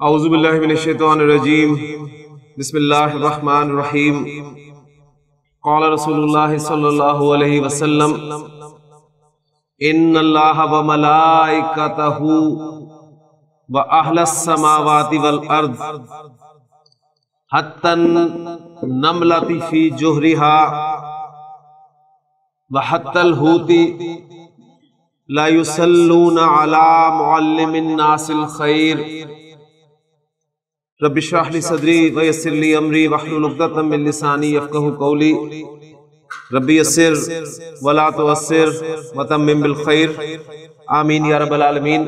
اعوذ باللہ من الشیطان الرجیم بسم اللہ الرحمن الرحیم قال رسول اللہ صلی اللہ علیہ وسلم ان اللہ وملائکتہ واہل السماوات والارض حتی النملۃ فی جحرہا وحتی الحوت لا یصلون علی معلم الناس الخیر رب اشرح لی صدری ویسر لی امری واحلل عقدۃ من لسانی یفقہوا قولی رب یسر ولا تعسر وتمم بالخیر آمین یا رب العالمین۔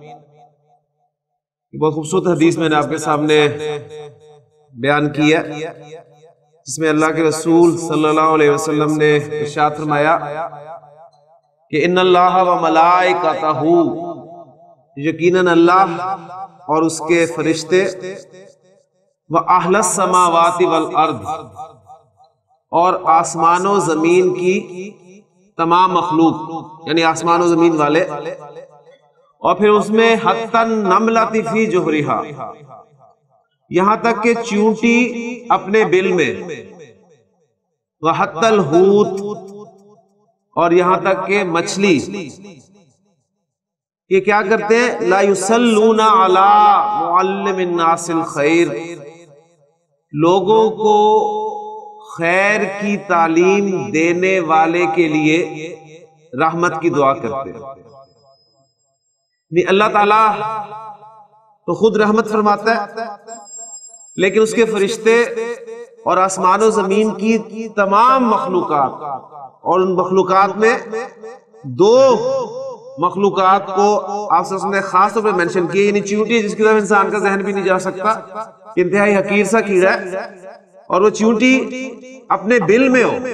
بہت خوبصورت حدیث میں نے آپ کے سامنے بیان کی ہے، جس میں اللہ کے رسول صلی اللہ علیہ وسلم نے ارشاد فرمایا کہ ان اللہ و ملائکتہ، یقیناً اللہ اور اس کے فرشتے، وَأَهْلَ السَّمَاوَاتِ وَالْأَرْضِ، اور آسمان و زمین کی تمام مخلوق، یعنی آسمان و زمین والے، اور پھر اس میں حَتَّى النَّمْلَةِ فِي جُحْرِهَا، یہاں تک کہ چیونٹی اپنے بل میں، وَحَتَّى الْحُوتِ، اور یہاں تک کہ مچھلی، یہ کیا کرتے ہیں؟ لا یصلون علی معلم الناس الخیر، لوگوں کو خیر کی تعلیم دینے والے کے لیے رحمت کی دعا کرتے ہیں۔ اللہ تعالیٰ تو خود رحمت فرماتا ہے، لیکن اس کے فرشتے اور آسمان و زمین کی تمام مخلوقات، اور ان مخلوقات میں دو مخلوقات کو آپ سے نے خاص طور پر منشن کیا، یعنی چیونٹی جس کی طرف انسان کا ذہن بھی نہیں جا سکتا، انتہائی حقیر سا کیڑا ہے، اور وہ چیونٹی اپنے بل میں ہو،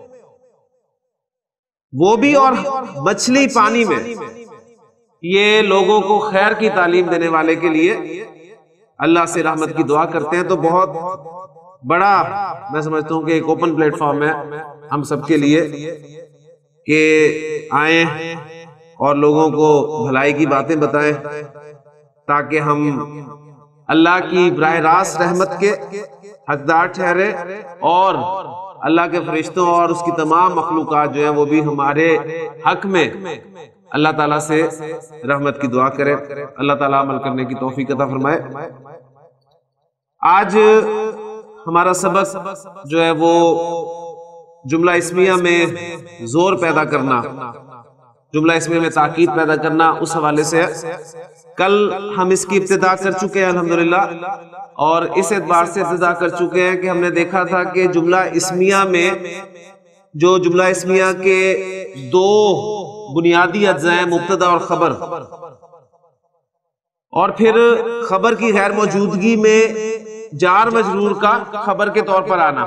وہ بھی، اور مچھلی پانی میں، یہ لوگوں کو خیر کی تعلیم دینے والے کے لیے اللہ سے رحمت کی دعا کرتے ہیں۔ تو بہت بڑا میں سمجھتا ہوں کہ ایک اوپن پلیٹ فارم ہے ہم سب کے لیے کہ آئیں اور لوگوں کو بھلائی کی باتیں بتائیں، تاکہ ہم اللہ کی براہ راست رحمت کے حقدار ٹھہرے، اور اللہ کے فرشتوں اور اس کی تمام مخلوقات جو ہیں وہ بھی ہمارے حق میں اللہ تعالیٰ سے رحمت کی دعا کرے۔ اللہ تعالیٰ عمل کرنے کی توفیق عطا فرمائے۔ آج ہمارا سبق جو ہے وہ جملہ اسمیہ میں زور پیدا کرنا، جملہ اسمیہ میں تاکید پیدا کرنا، اس حوالے سے کل ہم اس کی ابتدا کر چکے ہیں الحمدللہ، اور اس اعتبار سے ابتدا کر چکے ہیں کہ ہم نے دیکھا تھا کہ جملہ اسمیہ میں جو جملہ اسمیہ کے دو بنیادی اجزاء ہیں، مبتدا اور خبر، اور پھر خبر کی غیر موجودگی میں جار مجرور کا خبر کے طور پر آنا۔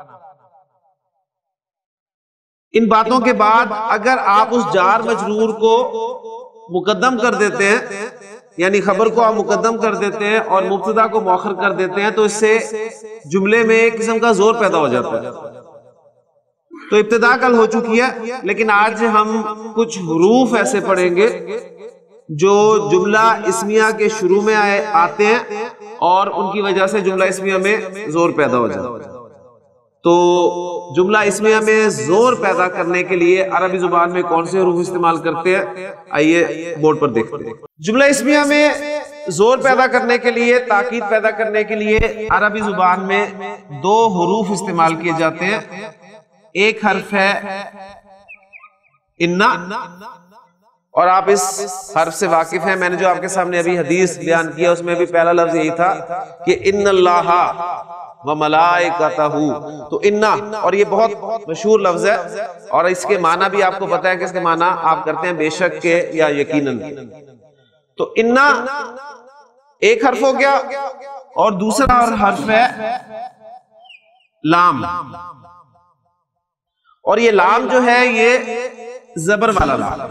ان باتوں کے بعد اگر آپ اس جار مجرور کو مقدم کر دیتے ہیں، یعنی خبر کو آپ مقدم کر دیتے ہیں اور مبتدا کو مؤخر کر دیتے ہیں، تو اس سے جملے میں ایک قسم کا زور پیدا ہو جاتا ہے۔ تو ابتدا کل ہو چکی ہے، لیکن آج ہم کچھ حروف ایسے پڑھیں گے جو جملہ اسمیہ کے شروع میں آتے ہیں، اور ان کی وجہ سے جملہ اسمیہ میں زور پیدا ہو جاتا ہے۔ تو جملہ اسمیہ میں زور پیدا کرنے کے لیے عربی زبان میں کون سے حروف استعمال کرتے ہیں؟ آئیے بورڈ پر دیکھتے ہیں۔ جملہ اسمیہ میں زور پیدا کرنے کے لیے، تاکید پیدا کرنے کے لیے عربی زبان میں دو حروف استعمال کیے جاتے ہیں۔ ایک حرف ہے انا، اور آپ اس حرف سے واقف ہیں، میں نے جو آپ کے سامنے ابھی حدیث بیان کیا اس میں بھی پہلا لفظ یہی تھا کہ ان اللہ وملائکتہ، تو انا، اور یہ بہت مشہور لفظ ہے، اور اس کے معنی بھی آپ کو پتا ہے کہ اس کے معنی آپ کرتے ہیں بے شک کے یا یقیناً۔ تو انا ایک حرف ہو گیا، اور دوسرا حرف ہے لام، اور یہ لام جو ہے یہ زبر والا لام۔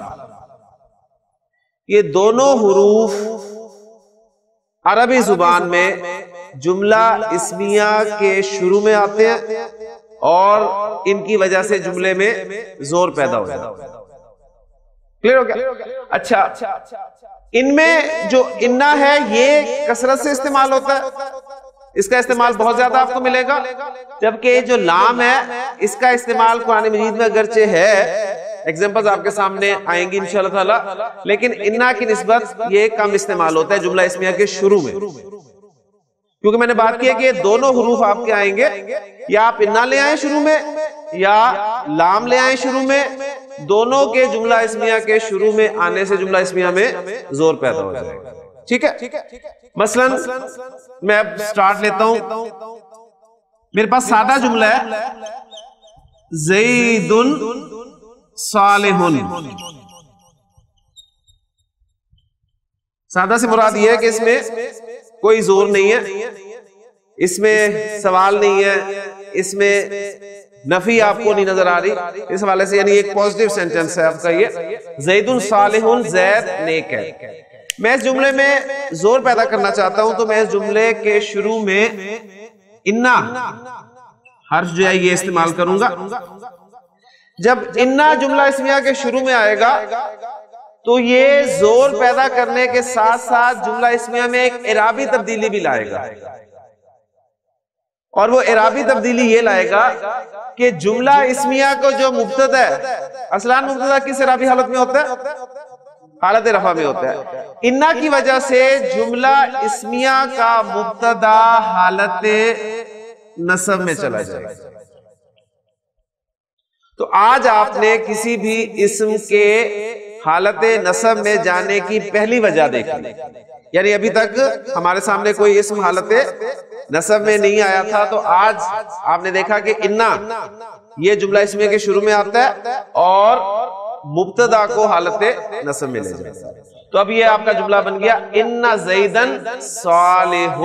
یہ دونوں حروف عربی زبان میں جملہ اسمیہ کے شروع میں آتے ہیں، اور ان کی وجہ سے جملے میں زور پیدا ہو جاتا ہے۔ کلیئر ہو گیا؟ اچھا، ان میں جو انا ہے یہ کثرت سے استعمال ہوتا ہے، اس کا استعمال بہت زیادہ آپ کو ملے گا، جبکہ جو لام ہے اس کا استعمال قرآن مجید میں اگرچہ ہے، ایگزامپلز آپ کے سامنے آئیں گی انشاءاللہ تعالی، لیکن انا کی نسبت یہ کم استعمال ہوتا ہے جملہ اسمیہ کے شروع میں، کیونکہ میں نے بات کی ہے کہ دونوں حروف آپ کے آئیں گے، یا آپ انا لے آئیں شروع میں یا لام لے آئیں شروع میں، دونوں کے جملہ اسمیہ کے شروع میں آنے سے جملہ اسمیہ میں زور پیدا ہو جائے گا، ٹھیک ہے؟ مثلا میں اب سٹارٹ لیتا ہوں، میرے پاس سادہ جملہ ہے زید صالح، سادہ سے مراد یہ ہے کہ اس میں کوئی زور نہیں ہے، اس میں سوال نہیں ہے، اس میں نفی آپ کو نہیں نظر آ رہی، اس حوالے سے یعنی ایک پوزیٹیو سینٹنس ہے آپ کا یہ، زید صالح، زید نیک ہے۔ میں اس جملے میں زور پیدا کرنا چاہتا ہوں تو میں اس جملے کے شروع میں انا حرف جو ہے یہ استعمال کروں گا۔ جب انا جملہ اسمیہ کے شروع میں آئے گا تو یہ زور پیدا کرنے کے ساتھ ساتھ جملہ اسمیہ میں ایک اعرابی تبدیلی بھی لائے گا، اور وہ اعرابی تبدیلی یہ لائے گا کہ جملہ اسمیہ کو جو مبتدا ہے، اصلاً مبتدا کس اعرابی حالت میں ہوتا ہے؟ حالت رفع میں ہوتا ہے، انا کی وجہ سے جملہ اسمیہ کا مبتدا حالت نصب میں چلا جائے گا۔ تو آج آپ نے کسی بھی اسم کے حالت نصب میں جانے کی پہلی وجہ دیکھی، یعنی ابھی تک ہمارے سامنے کوئی اسم حالت نصب میں نہیں آیا تھا، تو آج آپ نے دیکھا کہ انا یہ جملہ اسمیہ کے شروع میں آتا ہے اور مبتدا کو حالت نصب میں لے جاتا ہے۔ تو اب یہ آپ کا جملہ بن گیا ان زیدن صالح،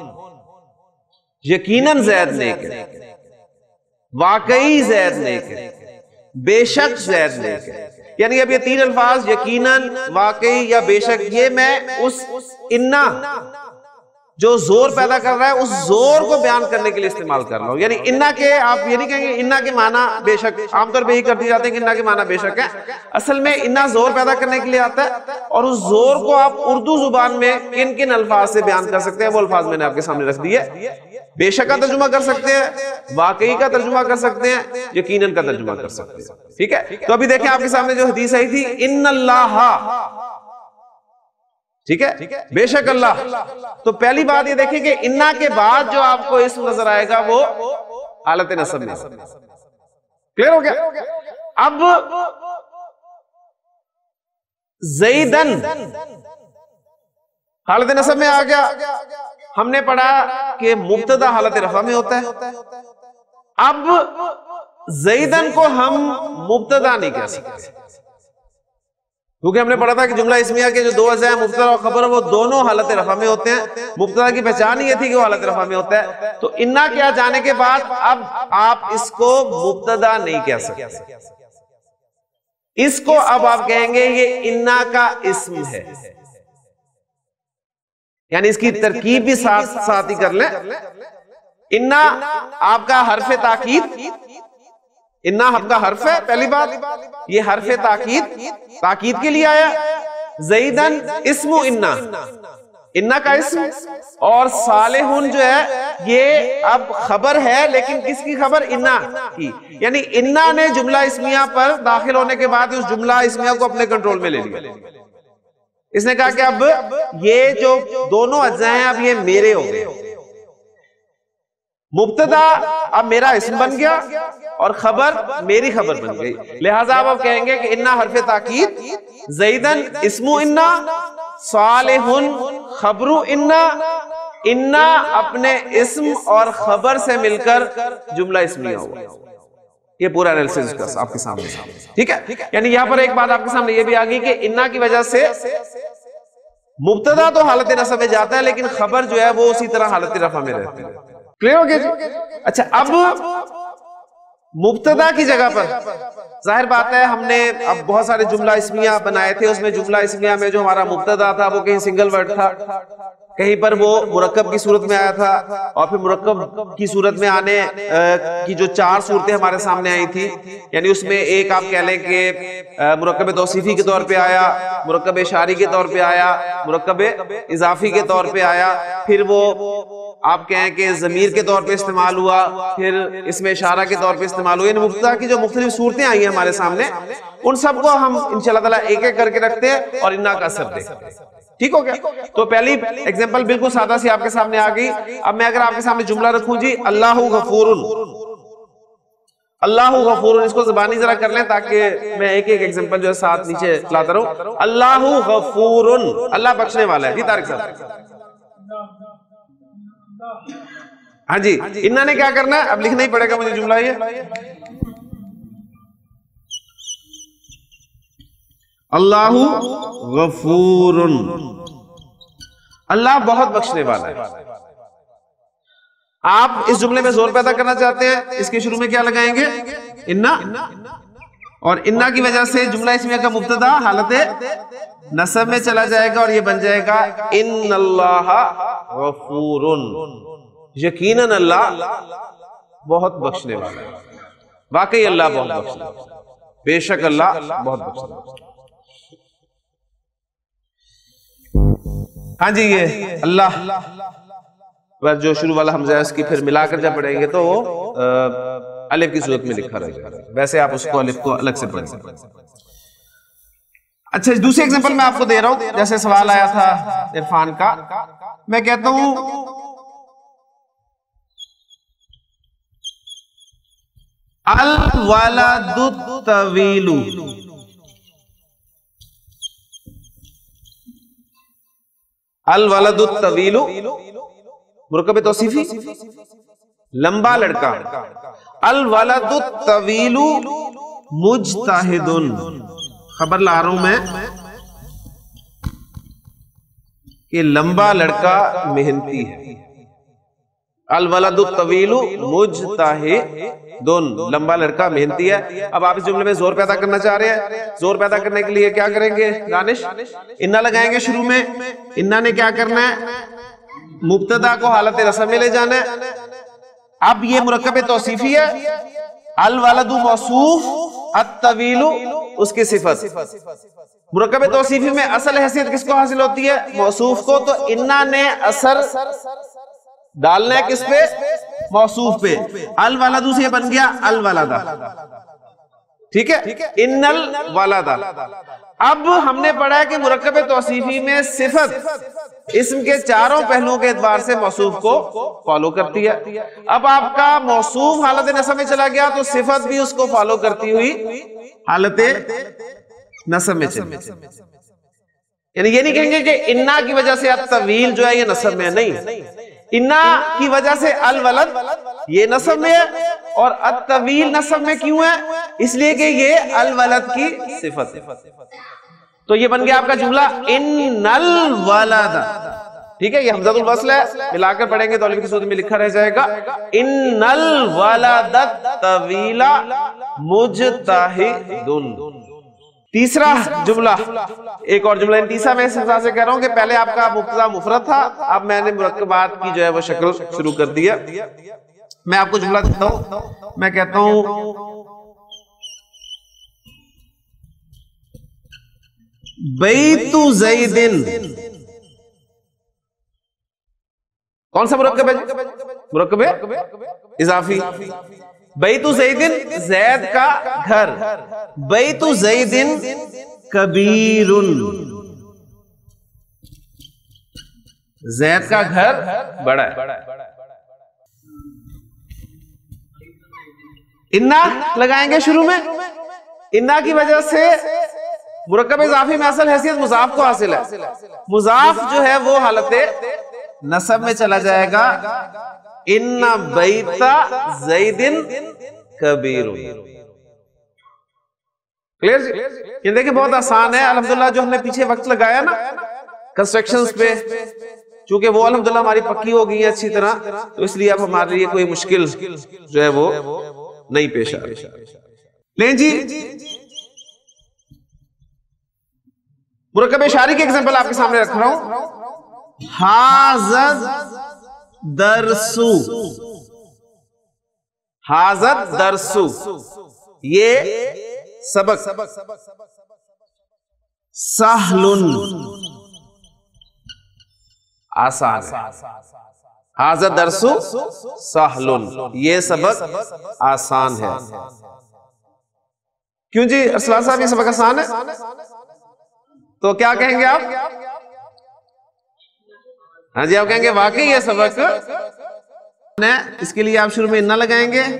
یقیناً زید نیک ہے، واقعی زید نیک ہے، بے شک زید نیک ہے، یعنی اب یہ تین الفاظ یقیناً، واقعی یا بے شک، یہ میں اس انا جو زور پیدا کر رہا ہے اس زور کو بیان کرنے کے لیے استعمال کر رہا ہوں، یعنی انا کے آپ یہ نہیں کہیں گے انا کے معنی بے شک، عام طور پہ ہی کر دی جاتے ہیں کہ انا کے معنی بے شک ہے، اصل میں انا زور پیدا کرنے کے لیے آتا ہے، اور اس زور کو آپ اردو زبان میں کن کن الفاظ سے بیان کر سکتے ہیں وہ الفاظ میں نے آپ کے سامنے رکھ دیے۔ بے شک کا ترجمہ کر سکتے ہیں، واقعی کا ترجمہ کر سکتے ہیں، یقیناً کا ترجمہ کر سکتے ہیں، ٹھیک ہے؟ تو ابھی دیکھیں آپ کے سامنے جو حدیث آئی تھی ان اللہ، ٹھیک ہے، بے شک اللہ، تو پہلی بات یہ دیکھیں کہ انا کے بعد جو آپ کو اسم نظر آئے گا وہ حالت نصب میں، کلیئر ہو گیا؟ اب زیدن حالت نصب میں آ گیا، ہم نے پڑھا کہ مبتدا حالت رفع میں ہوتا ہے، اب زیدن کو ہم مبتدا نہیں کہہ سکتے، کیونکہ ہم نے پڑھا تھا کہ جملہ اسمیہ کے جو دو اجزاء ہیں مبتدا اور خبر وہ دونوں حالت رفع میں ہوتے ہیں، مبتدا کی پہچان یہ تھی کہ وہ حالت رفع میں ہوتا ہے، تو انا کیا جانے کے بعد اب آپ اس کو مبتدا نہیں کہہ سکتے، اس کو اب آپ کہیں گے یہ انا کا اسم ہے، یعنی اس کی ترکیب بھی ساتھ ہی کر لیں، انا آپ کا حرف تاکید، انا آپ کا حرف ہے، پہلی بات یہ حرف تاکید کے لیے آیا، زیدن اسم انا، انا کا اسم، اور صالحون جو ہے یہ اب خبر ہے، لیکن کس کی خبر؟ انا کی، یعنی انا نے جملہ اسمیہ پر داخل ہونے کے بعد اس جملہ اسمیہ کو اپنے کنٹرول میں لے لیا، اس نے کہا کہ اب یہ جو دونوں اجزاء ہیں اب یہ میرے ہو گئے، مبتدا اب میرا اسم بن گیا اور خبر میری خبر بن گئی، لہٰذا اب کہیں گے کہ انا حرف تاکید، زیدن اسم انا، صالح خبر انا، انا اپنے اسم اور خبر سے مل کر جملہ اسمیہ ہوا، یہ پورا انالیسس کا آپ کے سامنے، ٹھیک ہے؟ یعنی یہاں پر ایک بات آپ کے سامنے یہ بھی آ گئی کہ انا کی وجہ سے مبتدا تو حالت نصب میں جاتا ہے لیکن خبر جو ہے وہ اسی طرح حالت رفع میں رہتی ہے، کلیئر ہو گیا جی؟ اچھا، اب مبتدا کی جگہ پر ظاہر بات ہے ہم نے اب بہت سارے جملہ اسمیہ بنائے تھے، اس میں جملہ اسمیہ میں جو ہمارا مبتدا تھا وہ کہیں سنگل ورڈ تھا، کہیں پر وہ مرکب کی صورت میں آیا تھا، اور پھر مرکب کی صورت میں آنے کی جو 4 صورتیں ہمارے سامنے آئی تھی، یعنی اس میں ایک آپ کہہ لیں کہ مرکب توصیفی کے طور پہ آیا، مرکب اشاری کے طور پہ آیا، مرکب اضافی کے طور پہ آیا، پھر وہ آپ کہیں کہ ضمیر کے طور پہ استعمال ہوا، پھر اس میں اشارہ کے طور پہ استعمال ہوا، یعنی مبتدا کی جو مختلف صورتیں آئی ہیں ہمارے سامنے، ان سب کو ہم انشاءاللہ تعالیٰ ایک ایک کر کے رکھتے ہیں اور انا کا اثر دیکھتے ہیں. ٹھیک ہو گیا؟ تو پہلی ایگزامپل بالکل سادہ سی آپ کے سامنے آ گئی. اب میں اگر آپ کے سامنے جملہ رکھوں جی اللہ غفور، اللہ غفور، اس کو زبانی ذرا کر لیں تاکہ میں ایک ایک ایگزامپل جو ہے ساتھ نیچے لاتا رہوں. اللہ غفور، اللہ بخشنے والا ہے. جی طارق صاحب. ہاں جی، انہوں نے کیا کرنا ہے؟ اب لکھنا ہی پڑے گا مجھے جملہ یہ اللہ غفور، اللہ بہت بخشنے والا ہے. آپ اس جملے میں زور پیدا کرنا چاہتے ہیں، اس کے شروع میں کیا لگائیں گے؟ انا، اور انا کی وجہ سے جملہ اسمیہ کا مبتدا حالت نصب میں چلا جائے گا اور یہ بن جائے گا ان اللہ غفور، یقیناً اللہ بہت بخشنے والا ہے. واقعی اللہ بہت بخشنے والا ہے، بے شک اللہ بہت بخشنے والا ہے. ہاں جی، یہ اللہ پر جو شروع والا حمزہ ہے اس کی پھر ملا کر جب پڑھیں گے تو وہ الف کی صورت میں لکھا رہے گا. ویسے آپ اس کو الف کو الگ سے پڑھیں گے. اچھا، دوسری ایگزامپل میں آپ کو دے رہا ہوں. جیسے سوال آیا تھا عرفان کا، میں کہتا ہوں الولد الطویل، الولد الطویل مرکب توصیفی لمبا لڑکا، الولد الطویل مجتہد، خبر لا رہا ہوں میں کہ لمبا لڑکا محنتی ہے. الولد الطویل مجتہد، لمبا لڑکا محنتی ہے. اب آپ اس جملے میں زور پیدا کرنا چاہ رہے ہیں. زور پیدا کرنے کے لیے کیا کریں گے دانش؟ انا لگائیں گے شروع میں. انا نے کیا کرنا ہے؟ مبتدا کو حالت رسم میں لے جانا ہے. اب یہ مرکب توصیفی ہے، الولد موصوف، الطویل اس کی صفت. مرکب توصیفی میں اصل حیثیت کس کو حاصل ہوتی ہے؟ موصوف کو. تو انا نے اثر ڈالنا ہے کس پہ؟ موصوف پہ. الولد سے یہ بن گیا الولدہ. ٹھیک ہے، ان الولدہ. اب ہم نے پڑھا ہے کہ مرکب توصیفی میں صفت اسم کے چاروں پہلوؤں کے اعتبار سے موصوف کو فالو کرتی ہے. اب آپ کا موصوف حالت نصب میں چلا گیا تو صفت بھی اس کو فالو کرتی ہوئی حالت نصب میں چلی. یعنی یہ نہیں کہیں گے کہ انا کی وجہ سے الطویل جو ہے یہ نصب میں نہیں، انا کی وجہ سے الولد یہ نصب میں ہے، اور الطویل نصب میں کیوں ہے؟ اس لیے کہ یہ الولد کی صفت ہے. تو یہ بن گیا آپ کا جملہ ان الولد. ٹھیک ہے، یہ حمزۃ الوصل ہے، ملا کر پڑھیں گے تو الف کی صورت میں لکھا رہ جائے گا ان الولد الطویل مجتہد. تیسرا جملہ، ایک اور جملہ. تیسرا میں اس حساب سے کہہ رہا ہوں کہ پہلے آپ کا مبتدا مفرد تھا، اب میں نے مرکبات کی جو ہے وہ شکل شروع کر دی ہے. میں آپ کو جملہ دیتا ہوں. میں کہتا ہوں بیت زید. کون سا مرکب ہے؟ مرکب اضافی. بیت زید زید کا گھر، بیت زید کبیر، زید کا گھر بڑا ہے. انا لگائیں گے شروع میں. انا کی وجہ سے مرکب اضافی میں اصل حیثیت مضاف کو حاصل ہے. مضاف جو ہے وہ حالت نصب میں چلا جائے گا ان بیت زید کبیر. کلیئر جی؟ یہ دیکھیں بہت آسان ہے الحمدللہ. جو ہم نے پیچھے وقت لگایا نا کنسٹرکشنز پہ، چونکہ وہ الحمدللہ ہماری پکی ہو گئی ہے اچھی طرح، تو اس لیے اب ہمارے لیے کوئی مشکل جو ہے وہ نہیں پیش آ رہی. لیں جی، مرکب اشاری کی ایگزامپل آپ کے سامنے رکھ رہا ہوں. حاضر درسو، حاضر درسو، یہ سبق سہلن آسان ہے، حاضر درسو سہلن، یہ سبق آسان ہے۔ کیوں جی ارسلان صاحب یہ سبق آسان ہے؟ تو کیا کہیں گے آپ؟ ہاں جی، آپ کہیں گے واقعی یہ سبق، اس کے لیے آپ شروع میں انا لگائیں گے،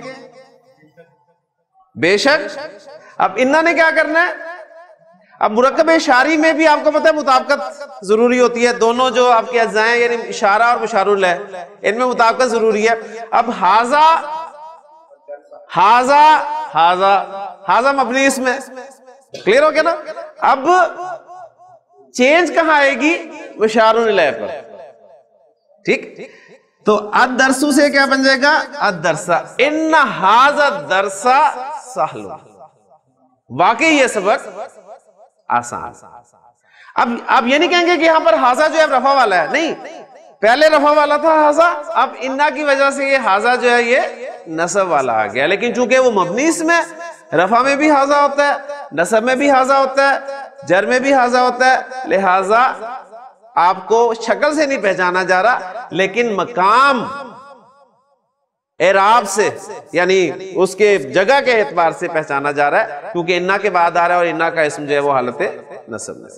بے شک۔ اب انا نے کیا کرنا ہے؟ اب مرکب اشاری میں بھی آپ کو پتہ ہے مطابقت ضروری ہوتی ہے، دونوں جو آپ کے اجزاء ہیں یعنی اشارہ اور مشار الیہ، ان میں مطابقت ضروری ہے۔ اب ہاذا، ہاذا، ہاذا، ہاذا مبنی اس میں، کلیئر ہو گیا نا؟ اب چینج کہاں آئے گی؟ مشار الیہ پر، ٹھیک؟ تو الدرسو سے کیا بن جائے گا؟ الدرسا، ان ھذا الدرس سہل، واقعی یہ سبق آسان۔ اب یہ نہیں کہیں گے کہ یہاں پر ھذا جو ہے رفع والا ہے، نہیں، پہلے رفع والا تھا ھذا، اب انا کی وجہ سے یہ ھذا جو ہے یہ نصب والا آ گیا، لیکن چونکہ وہ مبنی اس میں، رفع میں بھی ھذا ہوتا ہے، نصب میں بھی ھذا ہوتا ہے، جر میں بھی ھذا ہوتا ہے، لہذا آپ کو شکل سے نہیں پہچانا جا رہا، لیکن مقام اعراب سے یعنی اس کے جگہ کے اعتبار سے پہچانا جا رہا ہے، کیونکہ انا کے بعد آ رہا ہے اور انا کا اسم جو ہے وہ حالت نصب میں۔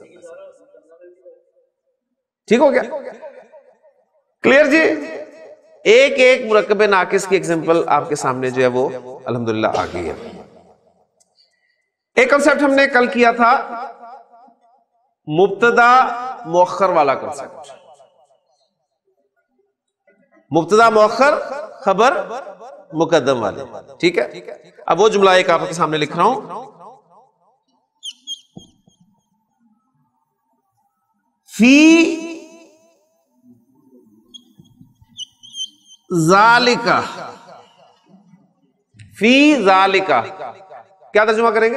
ٹھیک ہو گیا؟ کلیئر جی؟ ایک ایک مرکب ناقص کی ایگزامپل آپ کے سامنے جو ہے وہ الحمدللہ آ گئی ہے۔ ایک کنسپٹ ہم نے کل کیا تھا، مبتدا مؤخر والا کنسپٹ، مبتدا مؤخر خبر مقدم والے، ٹھیک ہے؟ اب وہ جملہ ایک آپ کے سامنے لکھ رہا ہوں، فی ذالکا، فی ذالکا کیا ترجمہ کریں گے؟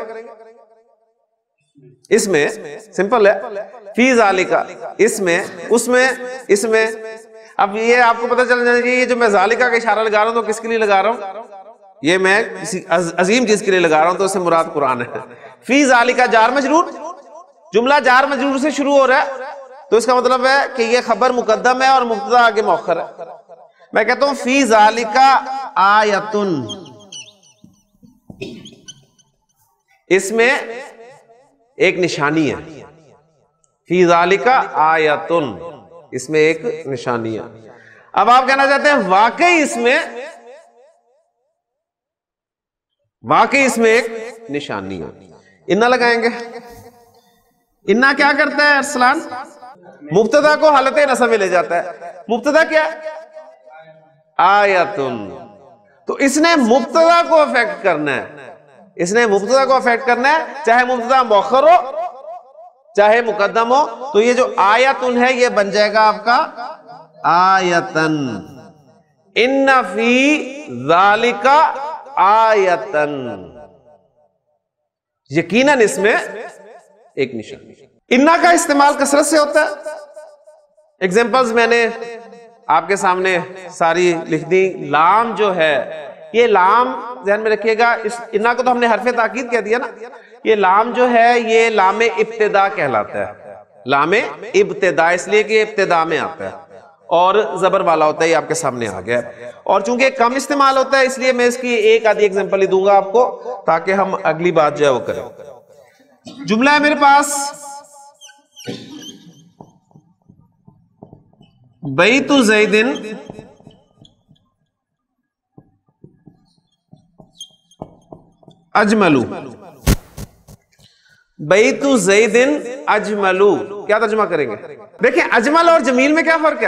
اس میں سمپل ہے، فی ذالکا، اس میں، اس میں، اس میں۔ اب یہ آپ کو پتہ چل جائے گا یہ جو میں ذالکا کا اشارہ لگا رہا ہوں تو کس کے لیے لگا رہا ہوں؟ یہ میں کسی عظیم چیز کے لیے لگا رہا ہوں، تو اس سے مراد قرآن ہے۔ فی ذالکا جار مجرور، جملہ جار مجرور سے شروع ہو رہا ہے، تو اس کا مطلب ہے کہ یہ خبر مقدم ہے اور مبتدا آگے مؤخر ہے۔ میں کہتا ہوں فی ذالکا آیتن، اس میں ایک نشانی ہے، فی ذالکا آیتن، اس میں ایک نشانی ہے۔ اب آپ کہنا چاہتے ہیں واقعی اس میں، واقعی اس میں ایک نشانی ہے، انا لگائیں گے۔ انا کیا کرتا ہے ارسلان؟ مبتدا کو حالت نصب میں لے جاتا ہے۔ مبتدا کیا؟ آیتن، تو اس نے مبتدا کو افیکٹ کرنا ہے، اس نے مبتدا کو افیکٹ کرنا ہے، چاہے مبتدا مؤخر ہو چاہے مقدم ہو، تو یہ جو آیتن ہے یہ بن جائے گا آپ کا آیتن، ان فی ذالکا آیتن، یقیناً اس میں ایک نشانی۔ انا کا استعمال کثرت سے ہوتا ہے، ایگزامپلز میں نے آپ کے سامنے ساری لکھ دی۔ لام جو ہے، یہ لام ذہن میں رکھیے گا، اس انا کو تو ہم نے حرف تاکید کہہ دیا نا، یہ لام جو ہے یہ لام ابتدا کہلاتا ہے، لام ابتدا، اس لیے کہ ابتدا میں آتا ہے اور زبر والا ہوتا ہے، یہ آپ کے سامنے آ گیا، اور چونکہ کم استعمال ہوتا ہے اس لیے میں اس کی ایک آدھی ایگزامپل ہی دوں گا آپ کو تاکہ ہم اگلی بات جو ہے وہ کریں۔ جملہ ہے میرے پاس، بیت زیدن اجملو، بیت زیدن اجملو، کیا ترجمہ کریں گے؟ دیکھیں اجمل اور جمیل میں کیا فرق ہے؟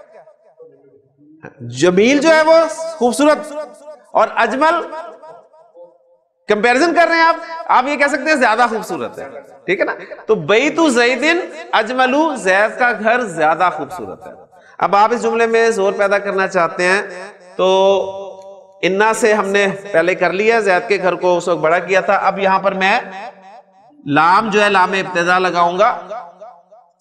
جمیل جو ہے وہ خوبصورت، اور اجمل کمپیرزن کر رہے ہیں آپ یہ کہہ سکتے ہیں زیادہ خوبصورت ہے، ٹھیک ہے نا؟ تو بیت زیدن اجملو، زید کا گھر زیادہ خوبصورت ہے۔ اب آپ اس جملے میں زور پیدا کرنا چاہتے ہیں تو انا سے ہم نے پہلے کر لیا، زید کے گھر کو اس وقت بڑا کیا تھا، اب یہاں پر میں لام جو ہے لام ابتدا لگاؤں گا،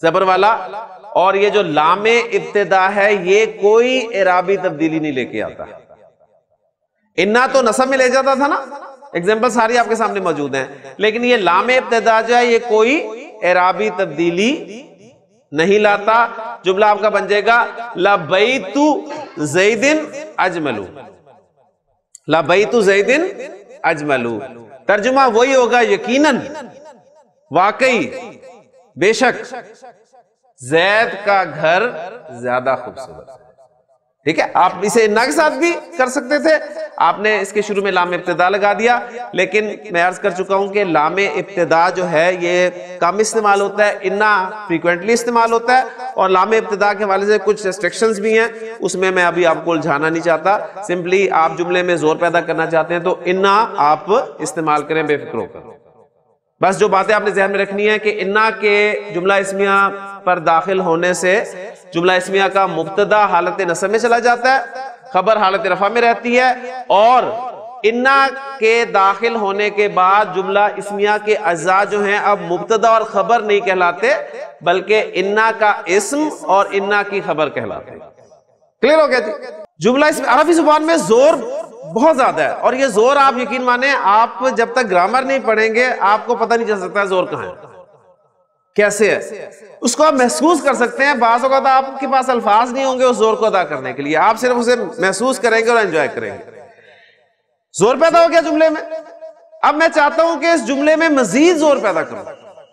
زبر والا. اور یہ جو لام ابتدا ہے یہ کوئی اعرابی تبدیلی نہیں لے کے آتا. انا تو نصب میں لے جاتا تھا نا, ایگزامپل ساری آپ کے سامنے موجود ہیں, لیکن یہ لام ابتدا جو ہے یہ کوئی اعرابی تبدیلی نہیں لاتا. جملہ آپ کا بن جائے گا لبیت زید اجمل, لبیت زید اجمل. ترجمہ وہی ہوگا یقیناً, واقعی, بے شک زید کا گھر زیادہ خوبصورت ہے. ٹھیک ہے, آپ اسے انا کے ساتھ بھی کر سکتے تھے, آپ نے اس کے شروع میں لام ابتدا لگا دیا, لیکن میں عرض کر چکا ہوں کہ لام ابتدا جو ہے یہ کم استعمال ہوتا ہے, انا فریکوینٹلی استعمال ہوتا ہے, اور لام ابتدا کے حوالے سے کچھ ریسٹرکشنز بھی ہیں, اس میں ابھی آپ کو الجھانا نہیں چاہتا. سمپلی آپ جملے میں زور پیدا کرنا چاہتے ہیں تو انا آپ استعمال کریں بے فکر ہو کر. بس جو باتیں آپ نے ذہن میں رکھنی ہے کہ انا کے جملہ اسمیہ پر داخل ہونے سے جملہ اسمیہ کا مبتدا حالت نصب میں چلا جاتا ہے, خبر حالت رفع میں رہتی ہے, اور انا کے داخل ہونے کے بعد جملہ اسمیہ کے اجزاء جو ہیں اب مبتدا اور خبر نہیں کہلاتے بلکہ انا کا اسم اور انا کی خبر کہلاتے. کلیئر ہو گیا جی؟ جملہ اسم عربی زبان میں زور بہت زیادہ ہے, اور یہ زور آپ یقین مانیں آپ جب تک گرامر نہیں پڑھیں گے آپ کو پتہ نہیں چل سکتا زور کہاں ہے, کیسے ہے, اس کو آپ محسوس کر سکتے ہیں. بعض اوقات آپ کے پاس الفاظ نہیں ہوں گے اس زور کو ادا کرنے کے لیے, آپ صرف اسے محسوس کریں گے اور انجوائے کریں گے. زور پیدا ہو گیا جملے میں. اب میں چاہتا ہوں کہ اس جملے میں مزید زور پیدا کروں.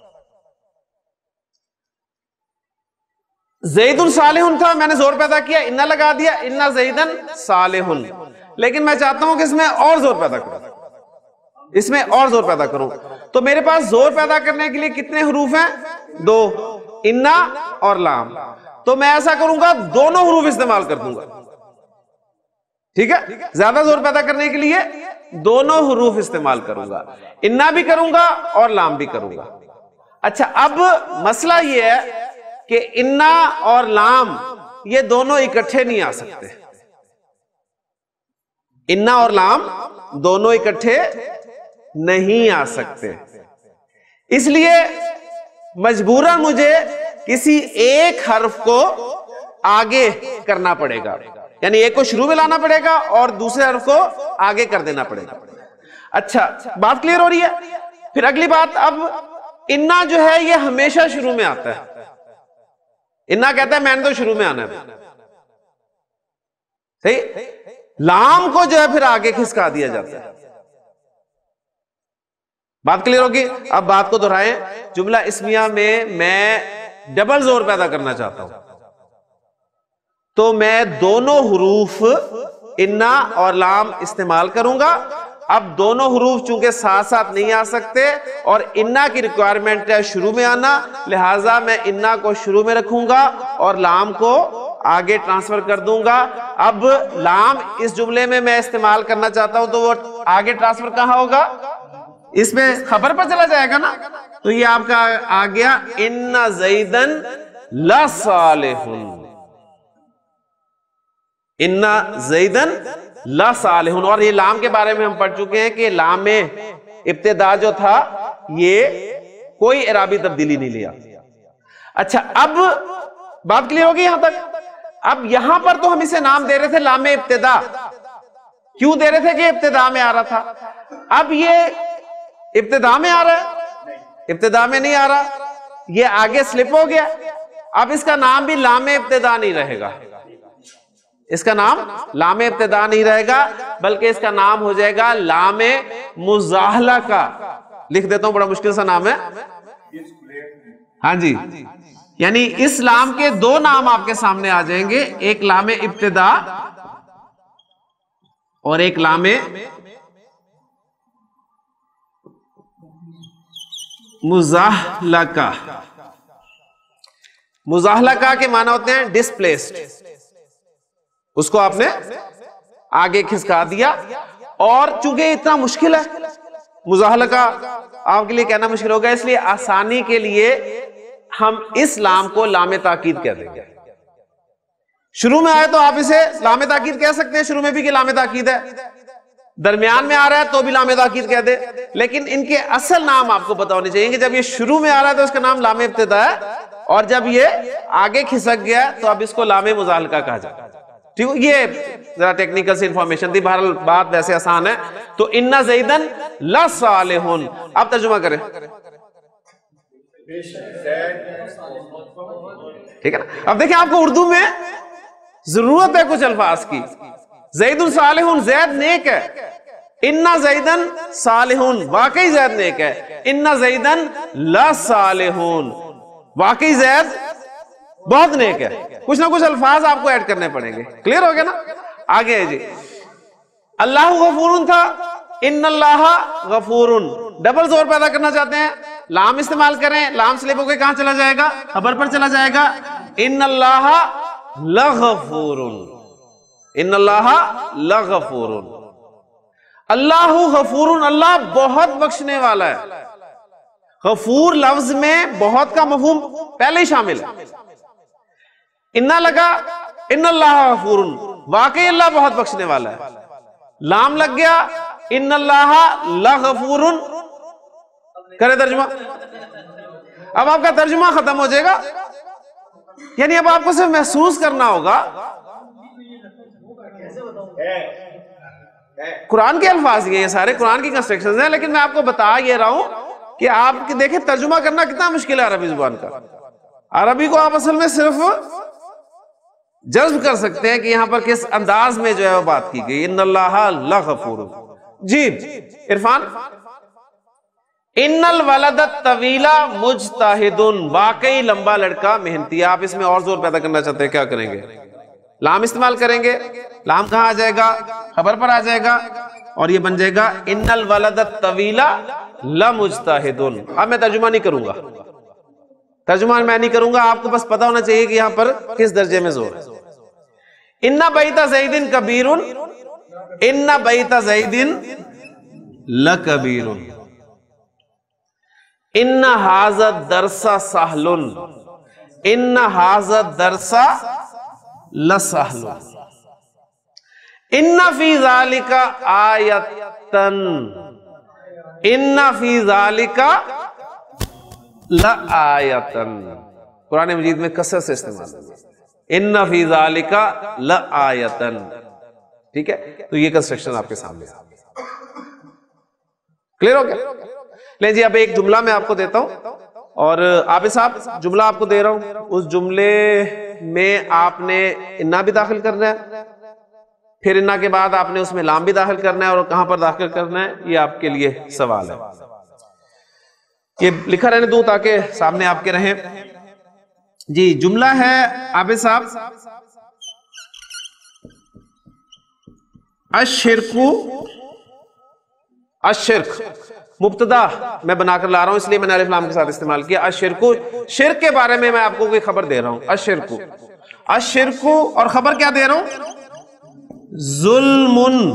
زید صالح تھا, میں نے زور پیدا کیا, انا لگا دیا, انا زیدن صالح, لیکن میں چاہتا ہوں کہ اس میں اور زور پیدا کروں, اس میں اور زور پیدا کروں. تو میرے پاس زور پیدا کرنے کے لیے کتنے حروف ہیں؟ 2, انا اور لام. تو میں ایسا کروں گا دونوں حروف استعمال کر دوں گا. ٹھیک ہے, زیادہ زور پیدا کرنے کے لیے دونوں حروف استعمال کروں گا, انا بھی کروں گا اور لام بھی کروں گا. اچھا, اب مسئلہ یہ ہے کہ انا اور لام یہ دونوں اکٹھے نہیں آ سکتے. انا اور لام دونوں اکٹھے نہیں آ سکتے, اس لیے مجبوراً مجھے کسی ایک حرف کو آگے کرنا پڑے گا, یعنی ایک کو شروع میں لانا پڑے گا اور دوسرے حرف کو آگے کر دینا پڑے گا. اچھا, بات کلیئر ہو رہی ہے؟ پھر اگلی بات, اب انا جو ہے یہ ہمیشہ شروع میں آتا ہے. انا کہتا ہے میں نے تو شروع میں آنا ہے, صحیح. لام کو جو ہے پھر آگے کھسکا دیا جاتا ہے. بات کلیئر ہوگی؟ اب بات کو دہرائیں. جملہ اسمیہ میں ڈبل زور پیدا کرنا چاہتا ہوں تو میں دونوں حروف انا اور لام استعمال کروں گا. اب دونوں حروف چونکہ ساتھ ساتھ نہیں آ سکتے اور انا کی ریکوائرمنٹ ہے شروع میں آنا, لہٰذا میں انا کو شروع میں رکھوں گا اور لام کو آگے ٹرانسفر کر دوں گا. اب لام اس جملے میں استعمال کرنا چاہتا ہوں تو وہ آگے ٹرانسفر کہاں ہوگا؟ اس میں خبر پر چلا جائے گا نا. تو یہ آپ کا آ گیا ان زیدن لصالح, ان زیدن لصالح. اور یہ لام کے بارے میں ہم پڑھ چکے ہیں کہ لام ابتدا جو تھا یہ کوئی اعرابی تبدیلی نہیں لیا. اچھا, اب بات کلیئر ہوگی یہاں تک؟ اب یہاں پر تو ہم اسے نام دے رہے تھے لام ابتدا, کیوں دے رہے تھے کہ ابتدا میں آ رہا تھا. اب یہ ابتدا میں آ رہا ہے, ابتدا میں نہیں آ رہا, یہ آگے سلپ ہو گیا. اب اس کا نام بھی لام ابتدا نہیں رہے گا, اس کا نام لام ابتدا نہیں رہے گا بلکہ اس کا نام ہو جائے گا لام مزاحلقہ. لکھ دیتا ہوں, بڑا مشکل سا نام ہے. ہاں جی, یعنی اس لام کے 2 نام آپ کے سامنے آ جائیں گے, ایک لام ابتدا اور ایک لام مزاحلقہ. مزاحلقہ کے معنی ہوتے ہیں ڈسپلیسڈ, اس کو آپ نے آگے کھسکا دیا. اور چونکہ یہ اتنا مشکل ہے مزاحلقہ آپ کے لیے کہنا مشکل ہوگا, اس لیے آسانی کے لیے ہم اس لام کو لام تاکید کہہ دیں گے. شروع میں آئے تو آپ اسے لام تاکید کہہ سکتے ہیں, شروع میں بھی کہ لام تاکید ہے, درمیان میں آ رہا ہے تو بھی لام تاکید کہہ دے, لیکن ان کے اصل نام آپ کو پتا ہونے چاہیے کہ جب یہ شروع میں آ رہا ہے تو اس کا نام لام ابتدا ہے اور جب یہ آگے کھسک گیا تو اب اس کو لام مزالقہ کہا جاتا ہے. ٹھیک ہے، یہ ذرا ٹیکنیکل سی انفارمیشن تھی، بہرحال بات ویسے آسان ہے. تو ان زیدن لصالح، اب ترجمہ کریں. ٹھیک ہے نا. اب دیکھیں آپ کو اردو میں ضرورت ہے کچھ الفاظ کی. زید صالح، زید نیک ہے. ان زیدن صالح، واقعی زید نیک ہے. ان زیدن لصالح، واقعی زید بہت نیک ہے. کچھ نہ کچھ الفاظ آپ کو ایڈ کرنے پڑیں گے. کلیئر ہو گیا نا. آگے ہے جی، اللہ غفور تھا، ان اللہ غفور. ڈبل زور پیدا کرنا چاہتے ہیں، لام استعمال کریں. لام سلپ ہو کے کہاں چلا جائے گا؟ خبر پر چلا جائے گا. ان اللہ لغفور، ان اللہ لغفور. اللہ غفور، اللہ بہت بخشنے والا ہے. غفور لفظ میں بہت کا مفہوم پہلے ہی شامل ہے. انہ لگا، ان اللہ غفور، واقعی اللہ بہت بخشنے والا ہے. لام لگ گیا، ان اللہ لغفور. کرے ترجمہ. اب آپ کا ترجمہ ختم ہو جائے گا. یعنی اب آپ کو صرف محسوس کرنا ہوگا. قرآن کے الفاظ یہ سارے قرآن کی کنسٹرکشنز ہیں، لیکن میں آپ کو بتا یہ رہا ہوں کہ آپ دیکھیں ترجمہ کرنا کتنا مشکل ہے عربی زبان کا. عربی کو آپ اصل میں صرف جذب کر سکتے ہیں کہ یہاں پر کس انداز میں جو ہے وہ بات کی گئی. ان اللہ لغفور. جی عرفان. ان الولد الطویل مجتہد، واقعی لمبا لڑکا محنتی. آپ اس میں اور زور پیدا کرنا چاہتے ہیں، کیا کریں گے؟ لام استعمال کریں گے. لام کہاں آ جائے گا؟ خبر پر آ جائے گا، اور یہ بن جائے گا ان الولد الطویل لمجتہد. اب میں ترجمہ نہیں کروں گا، ترجمہ میں نہیں کروں گا. آپ کو بس پتا ہونا چاہیے کہ یہاں پر کس درجے میں زور ہے. ان بیت زید کبیر، ان بیت زید لکبیر. ان ھذا الدرس سہل، ان ھذا الدرس لسہل. ان فی ذالک آیۃ، ان فی ذالک لآیۃ. قرآن مجید میں کثرت سے استعمال ہے ان فی ذالک لآیۃ. ٹھیک ہے، تو یہ کنسٹرکشن آپ کے سامنے کلیئر ہو گیا. لیں جی اب ایک جملہ میں آپ کو دیتا ہوں، اور آپ صاحب جملہ آپ کو دے رہا ہوں، اس جملے میں آپ نے انا بھی داخل کرنا ہے، پھر انا کے بعد آپ نے اس میں لام بھی داخل کرنا ہے، اور کہاں پر داخل کرنا ہے یہ آپ کے لیے سوال ہے. یہ لکھا رہنے دوں تاکہ سامنے آپ کے رہیں. جی جملہ ہے عابد صاحب، الشرک. الشرک مبتدا میں بنا کر لا رہا ہوں، اس لیے میں نے الف لام کے ساتھ استعمال کیا. الشرک، شرک کے بارے میں آپ کو کوئی خبر دے رہا ہوں. الشرک، الشرک، اور خبر کیا دے رہا ہوں؟ ظلم.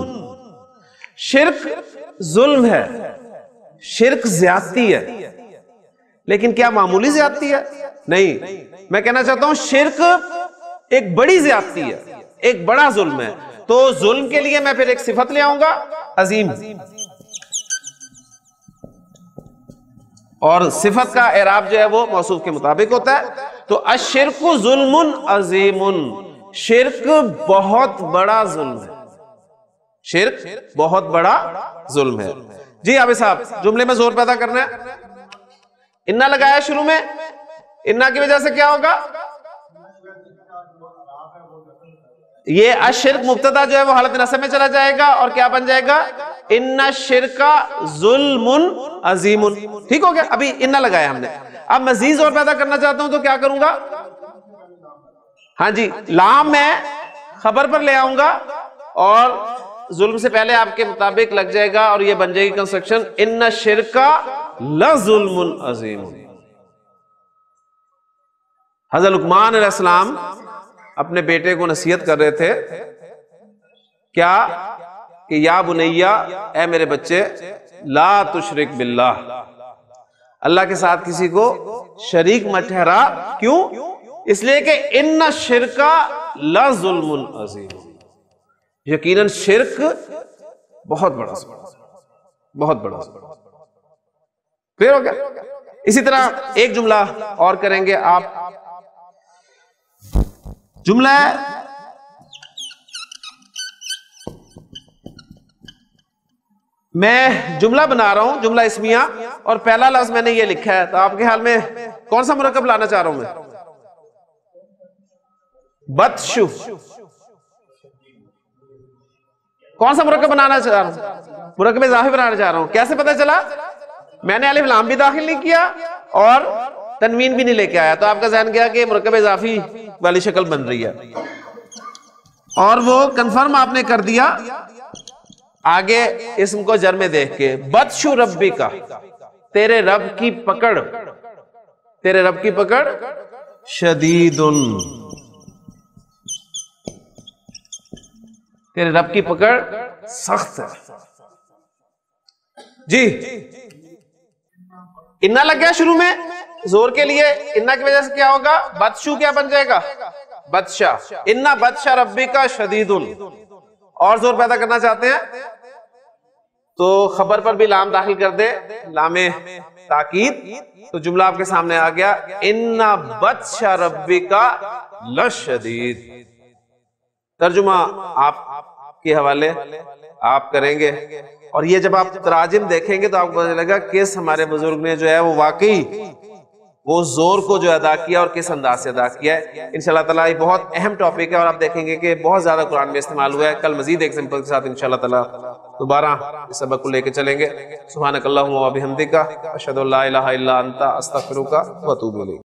شرک ظلم ہے، شرک زیادتی ہے. لیکن کیا معمولی زیادتی ہے؟ نہیں. میں کہنا چاہتا ہوں شرک ایک بڑی زیادتی ہے، ایک بڑا ظلم ہے. تو ظلم کے لیے میں پھر ایک صفت لے آؤں گا، عظیم. اور صفت کا اعراب جو ہے وہ موصوف کے مطابق ہوتا ہے. تو الشرک ظلم عظیم، شرک بہت بڑا ظلم ہے. شرک بہت بڑا ظلم ہے. جی عابد صاحب جملے میں زور پیدا کرنا ہے. انا لگایا شروع میں، انا کی وجہ سے کیا ہوگا؟ یہ الشرک مبتدا جو ہے وہ حالت نصب میں چلا جائے گا، اور کیا بن جائے گا؟ ان الشرک ظلم عظیم. ٹھیک ہو گیا. ابھی انا لگایا ہم نے. اب مزید زور پیدا کرنا چاہتا ہوں تو کیا کروں گا؟ ہاں جی، لام میں خبر پر لے آؤں گا، اور ظلم سے پہلے آپ کے مطابق لگ جائے گا، اور یہ بن جائے گی کنسٹرکشن ان الشرک لظلم عظیم. حضرت لقمان علیہ السلام اپنے بیٹے کو نصیحت کر رہے تھے، کیا کہ یا بنیا، اے میرے بچے، لا تشرک باللہ، اللہ کے ساتھ کسی کو شریک مت ٹھہرا. کیوں؟ اس لیے کہ ان الشرک لظلم عظیم، یقیناً شرک بہت بڑا بہت بڑا. کلیئر ہو گیا. اسی طرح ایک جملہ اور کریں گے آپ. جملہ ہے میں جملہ بنا رہا ہوں، جملہ اسمیہ، اور پہلا لفظ میں نے یہ لکھا ہے، تو آپ کے خیال میں کون سا مرکب لانا چاہ رہا ہوں میں؟ بطشو، کون سا مرکب بنانا چاہ رہا ہوں؟ مرکب اضافی بنانا چاہ رہا ہوں۔ کیسے پتہ چلا؟ میں نے الف لام بھی داخل نہیں کیا اور تنوین بھی نہیں لے کے آیا، تو آپ کا ذہن گیا کہ مرکب اضافی والی شکل بن رہی ہے، اور وہ کنفرم آپ نے کر دیا آگے اسم کو جر میں دیکھ کے۔ بطشو ربی کا، تیرے رب کی پکڑ، تیرے رب کی پکڑ شدید، تیرے رب کی پکڑ سخت ہے۔ جی انا لگ گیا شروع میں زور کے لیے، انا کی وجہ سے کیا ہوگا؟ بطشو کیا بن جائے گا؟ بطشا۔ انا بطشا ربی کا شدید، اور زور پیدا کرنا چاہتے ہیں تو خبر پر بھی لام داخل کر دے، لام تاکید، تو جملہ آپ کے سامنے آ گیا، انا بطشا ربی کا لشدید۔ ترجمہ آپ کے حوالے آپ کریں گے، اور یہ جب آپ تراجم دیکھیں گے تو آپ کو پتہ چلے گا کس ہمارے بزرگ نے جو ہے وہ واقعی وہ زور کو جو ادا کیا اور کس انداز سے ادا کیا ہے۔ انشاءاللہ تعالیٰ یہ بہت اہم ٹاپک ہے، اور آپ دیکھیں گے کہ بہت زیادہ قرآن میں استعمال ہوا ہے۔ کل مزید ایگزامپل کے ساتھ انشاءاللہ تعالیٰ دوبارہ اس سبق کو لے کے چلیں گے۔ سبحانک اللہم و بحمدک، اشہد ان لا الہ الا انت، استغفرک و اتوب الیک۔